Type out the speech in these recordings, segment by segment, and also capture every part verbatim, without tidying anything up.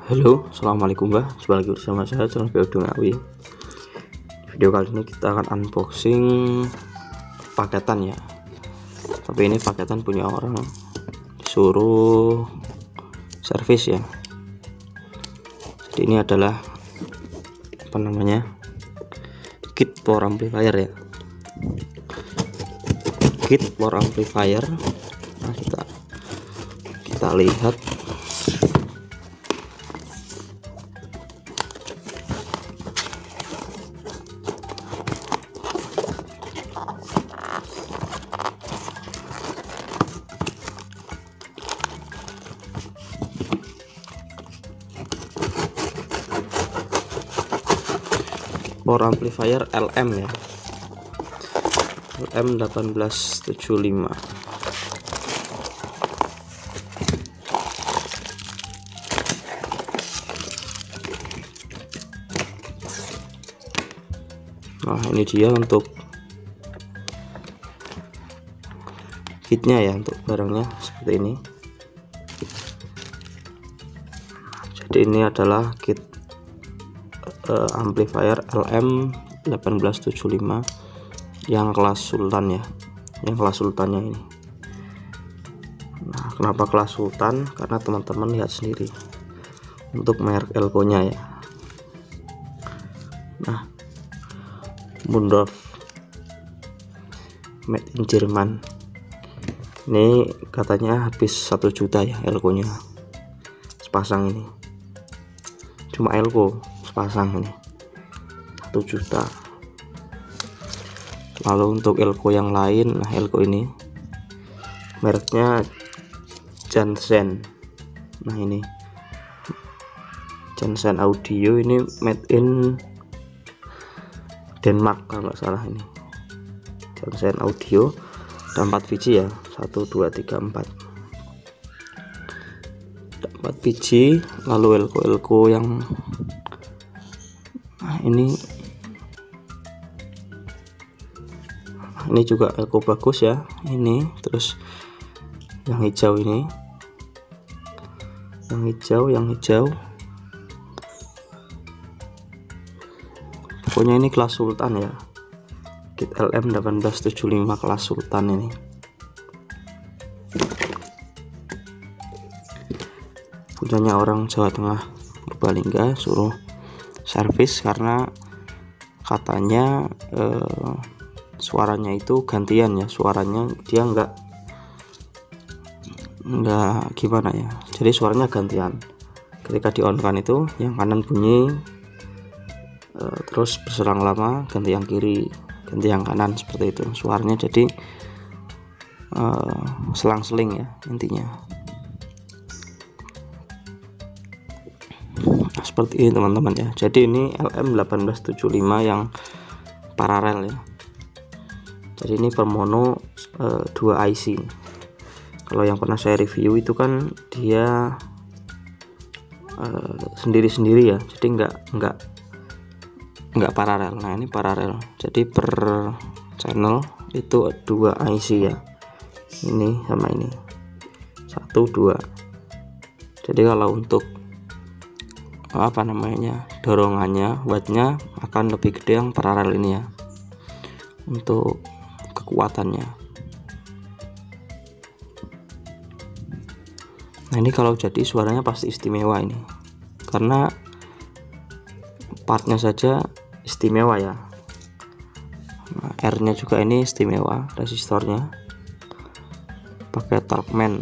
Halo, assalamualaikum mbak. Jumpa lagi bersama saya channel Beodo Ngawi. Video kali ini kita akan unboxing paketan ya. Tapi ini paketan punya orang, disuruh servis ya. Jadi ini adalah apa namanya, kit power amplifier ya. Kit power amplifier. Nah, kita kita lihat. Power amplifier L M ya, L M satu delapan tujuh lima. Nah, ini dia untuk kitnya ya, untuk barangnya seperti ini. Jadi ini adalah kit uh, amplifier L M satu delapan tujuh lima yang kelas Sultan ya, yang kelas sultannya ini. Nah, kenapa kelas Sultan? Karena teman-teman lihat sendiri untuk merek Elko nya ya. Nah, Mundorf made in Jerman. Ini katanya habis satu juta ya Elko nya sepasang ini. Cuma Elko sepasang ini satu juta. Lalu untuk Elko yang lain, nah Elko ini mereknya Jansen. Nah ini Jansen Audio, ini made in Denmark kalau nggak salah. Ini Jansen Audio, ada empat biji ya, satu dua tiga empat, ada empat biji. Lalu Elko Elko yang nah ini ini juga Elko bagus ya. Ini terus yang hijau, ini yang hijau yang hijau pokoknya ini kelas Sultan ya, kit L M satu delapan tujuh lima kelas Sultan ini. Punyanya orang Jawa Tengah, Purbalingga, suruh servis karena katanya eh, suaranya itu gantian ya, suaranya dia enggak enggak gimana ya, jadi suaranya gantian. Ketika di on kan itu yang kanan bunyi, Uh, terus berselang lama ganti yang kiri, ganti yang kanan, seperti itu suaranya. Jadi uh, selang-seling ya intinya. Nah, seperti ini teman-teman ya. Jadi ini L M satu delapan tujuh lima yang paralel ya. Jadi ini per mono uh, dua I C. Kalau yang pernah saya review itu kan dia sendiri-sendiri uh, ya, jadi enggak enggak enggak paralel. Nah ini paralel, jadi per channel itu dua I C ya, ini sama ini satu dua. Jadi kalau untuk apa namanya, dorongannya, wattnya akan lebih gede yang paralel ini ya, untuk kekuatannya. Nah ini kalau jadi suaranya pasti istimewa ini, karena partnya saja istimewa ya. Nah, R nya juga ini istimewa, resistornya pakai Talkman,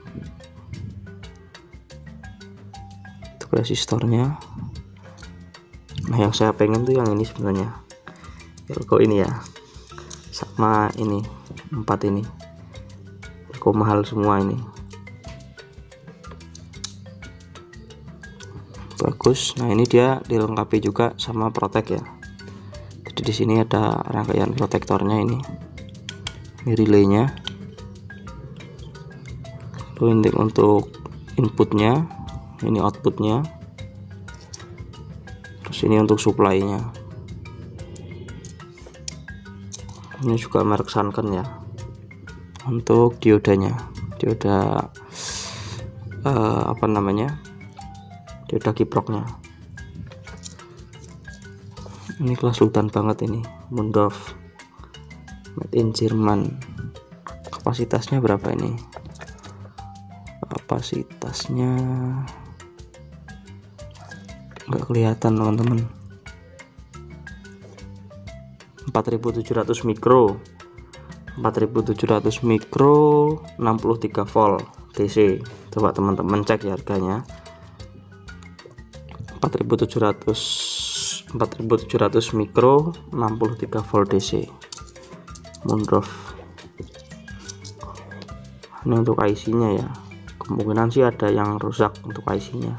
itu resistornya. Nah yang saya pengen tuh yang ini sebenarnya, Elko ini ya, sama ini empat ini Elko mahal semua ini, bagus. Nah ini dia dilengkapi juga sama protek ya. Jadi di sini ada rangkaian protektornya, ini ini relaynya, lalu untuk inputnya, ini outputnya, terus ini untuk supply-nya. Ini juga merek Sanken ya. Untuk diodanya, dioda uh, apa namanya, dia udah kiproknya. Ini kelas sultan banget ini, Mundorf made in Jerman. Kapasitasnya berapa ini? Kapasitasnya nggak kelihatan teman-teman. empat ribu tujuh ratus mikro, empat ribu tujuh ratus mikro, enam puluh tiga volt D C. Coba teman-teman cek ya harganya. empat ribu tujuh ratus empat ribu tujuh ratus mikro, enam puluh tiga volt D C. Mundorf. Ini untuk I C-nya ya. Kemungkinan sih ada yang rusak untuk I C-nya.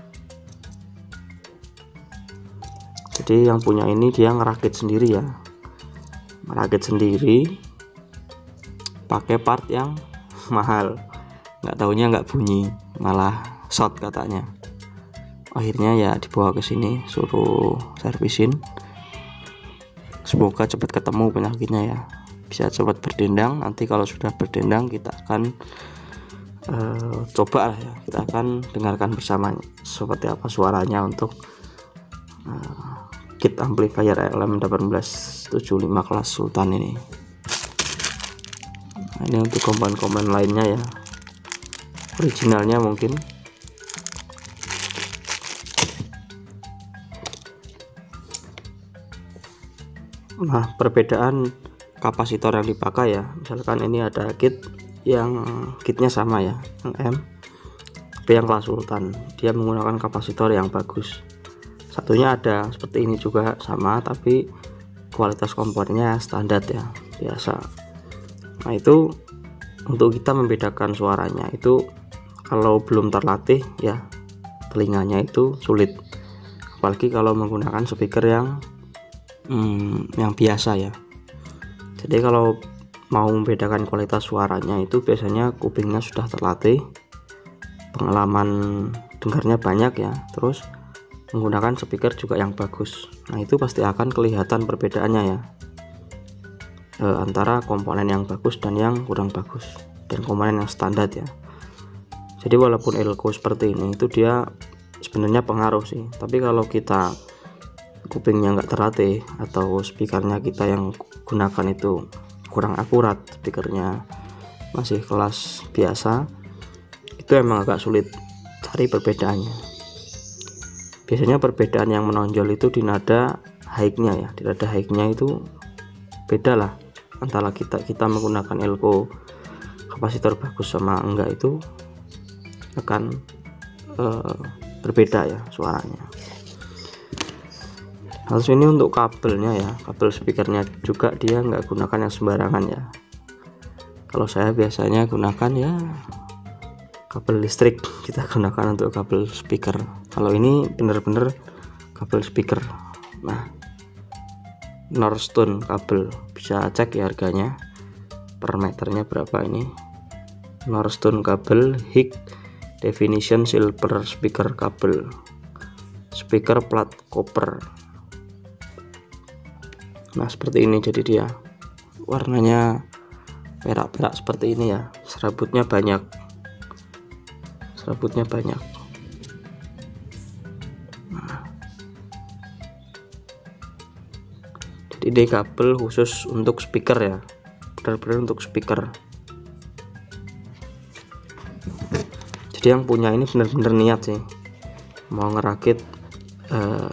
Jadi yang punya ini dia ngerakit sendiri ya. Merakit sendiri pakai part yang mahal, nggak taunya nggak bunyi, malah short katanya. Akhirnya ya dibawa ke sini, suruh servisin. Semoga cepat ketemu penyakitnya ya, bisa cepat berdendang. Nanti kalau sudah berdendang kita akan uh, coba lah ya, kita akan dengarkan bersama seperti apa suaranya untuk uh, kit amplifier L M satu delapan tujuh lima kelas sultan ini. Nah, ini untuk komponen-komponen lainnya ya, originalnya mungkin. Nah, perbedaan kapasitor yang dipakai ya, misalkan ini ada kit yang kitnya sama ya, yang M, tapi yang kelas sultan dia menggunakan kapasitor yang bagus. Satunya ada seperti ini juga sama, tapi kualitas komponennya standar ya, biasa. Nah itu untuk kita membedakan suaranya itu kalau belum terlatih ya, telinganya itu sulit, apalagi kalau menggunakan speaker yang hmm, yang biasa ya. Jadi kalau mau membedakan kualitas suaranya itu biasanya kupingnya sudah terlatih, pengalaman dengarnya banyak ya, terus menggunakan speaker juga yang bagus. Nah itu pasti akan kelihatan perbedaannya ya, e, antara komponen yang bagus dan yang kurang bagus, dan komponen yang standar ya. Jadi walaupun elko seperti ini itu dia sebenarnya pengaruh sih, tapi kalau kita kupingnya nggak terlatih atau speakernya kita yang gunakan itu kurang akurat, speakernya masih kelas biasa, itu emang agak sulit cari perbedaannya. Biasanya perbedaan yang menonjol itu di nada high-nya ya, di nada high-nya itu beda lah antara kita kita menggunakan elko kapasitor bagus sama enggak, itu akan uh, berbeda ya suaranya. Harus ini untuk kabelnya ya, kabel speakernya juga dia nggak gunakan yang sembarangan ya. Kalau saya biasanya gunakan ya kabel listrik, kita gunakan untuk kabel speaker. Kalau ini bener-bener kabel speaker. Nah, Northstone kabel, bisa cek ya harganya per meternya berapa ini. Northstone kabel high definition silver speaker kabel, speaker plat copper. Nah seperti ini, jadi dia warnanya perak-perak seperti ini ya, serabutnya banyak. Serabutnya banyak. Nah, jadi ini kabel khusus untuk speaker ya, benar-benar untuk speaker. Jadi yang punya ini benar-benar niat sih, mau ngerakit uh,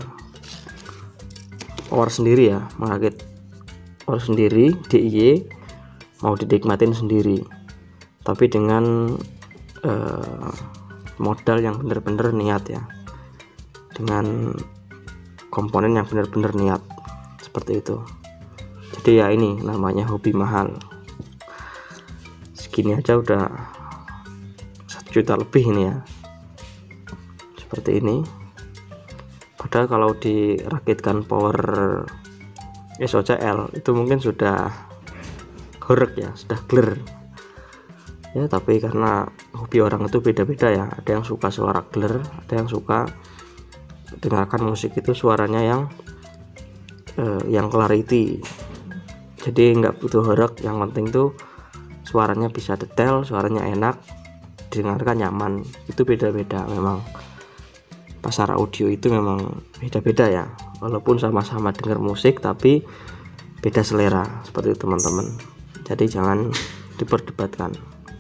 power sendiri ya, ngerakit power sendiri, D I Y mau dinikmatin sendiri, tapi dengan uh, modal yang benar-benar niat ya, dengan komponen yang benar-benar niat seperti itu. Jadi ya ini namanya hobi mahal. Segini aja udah satu juta lebih ini ya, seperti ini. Padahal kalau dirakitkan power S O C L itu mungkin sudah horek ya, sudah clear ya, tapi karena hobi orang itu beda-beda ya, ada yang suka suara clear, ada yang suka dengarkan musik itu suaranya yang eh, yang clarity, jadi nggak butuh horek, yang penting tuh suaranya bisa detail, suaranya enak, didengarkan nyaman. Itu beda-beda memang. pasar audio itu memang beda-beda ya, walaupun sama-sama dengar musik tapi beda selera seperti itu teman-teman. Jadi jangan diperdebatkan.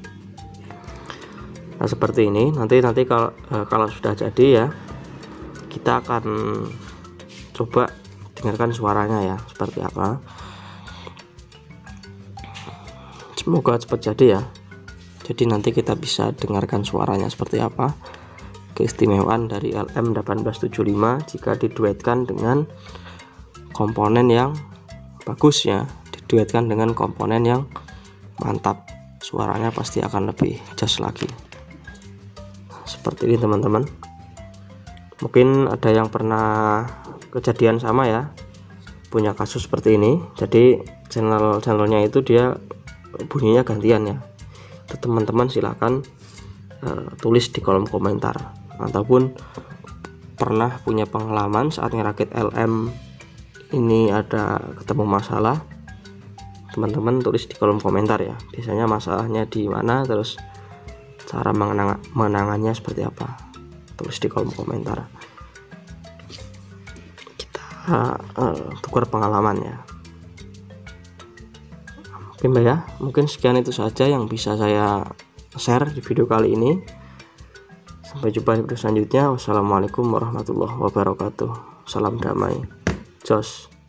Nah seperti ini, nanti nanti kalau eh, kalau sudah jadi ya, kita akan coba dengarkan suaranya ya seperti apa. Semoga cepat jadi ya. Jadi nanti kita bisa dengarkan suaranya seperti apa. Keistimewaan dari L M satu delapan tujuh lima jika diduetkan dengan komponen yang bagus ya, diduetkan dengan komponen yang mantap, suaranya pasti akan lebih jas lagi. Seperti ini teman-teman. Mungkin ada yang pernah kejadian sama ya, punya kasus seperti ini. Jadi channel channelnya itu dia bunyinya gantian ya. Teman-teman silahkan uh, tulis di kolom komentar, ataupun pernah punya pengalaman saat ngerakit L M ini ada ketemu masalah, teman-teman tulis di kolom komentar ya. Biasanya masalahnya di mana, terus cara menang menangannya seperti apa, tulis di kolom komentar. Kita uh, tukar pengalaman ya. Oke mbak ya, mungkin sekian itu saja yang bisa saya share di video kali ini. Sampai jumpa di video selanjutnya. Wassalamualaikum warahmatullahi wabarakatuh. Salam damai. Jos.